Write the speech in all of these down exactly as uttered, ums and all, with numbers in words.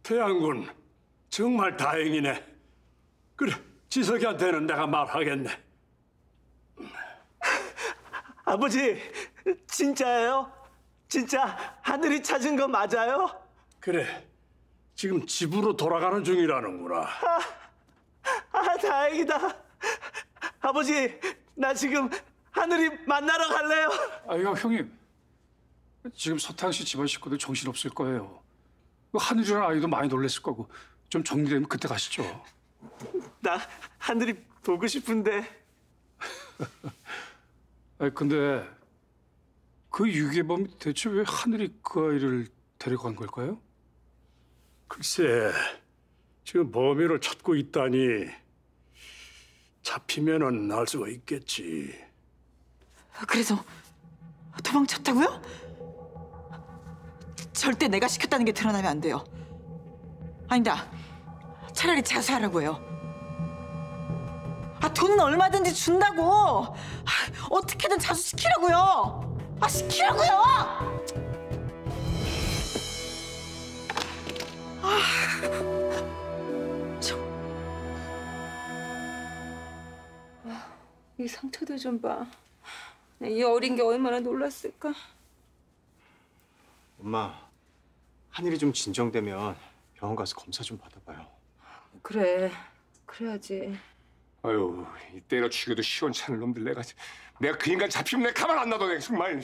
태양군, 정말 다행이네. 그래, 지석이한테는 내가 말하겠네. 아버지, 진짜예요? 진짜 하늘이 찾은 거 맞아요? 그래, 지금 집으로 돌아가는 중이라는구나. 아, 아 다행이다. 아버지, 나 지금 하늘이 만나러 갈래요. 아유, 형님. 지금 서태양 씨 집안 식구들 정신없을 거예요. 하늘이라는 아이도 많이 놀랬을 거고. 좀 정리되면 그때 가시죠. 나 하늘이 보고 싶은데. 아니, 근데 그 유괴범이 대체 왜 하늘이 그 아이를 데려간 걸까요? 글쎄, 지금 범인을 찾고 있다니 잡히면은 알 수가 있겠지. 그래서 도망쳤다고요? 절대 내가 시켰다는 게 드러나면 안 돼요. 아니다. 차라리 자수하라고 해요. 아, 돈은 얼마든지 준다고. 아, 어떻게든 자수시키라고요. 아, 시키라고요. 아, 저... 이 상처들 좀 봐. 이 어린 게 얼마나 놀랐을까? 엄마, 하늘이 좀 진정되면 병원 가서 검사 좀 받아봐요. 그래, 그래야지. 아유, 이 때려 죽여도 시원찮을 놈들. 내가 내가 그 인간 잡히면 내가 가만 안 놔둬. 내가 정말.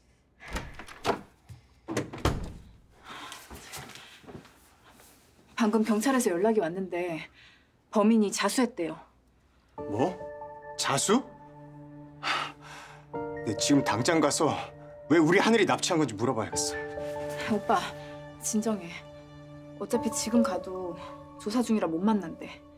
방금 경찰에서 연락이 왔는데 범인이 자수했대요. 뭐? 자수? 내 지금 당장 가서 왜 우리 하늘이 납치한 건지 물어봐야겠어. 오빠, 진정해. 어차피 지금 가도 조사 중이라 못 만난대.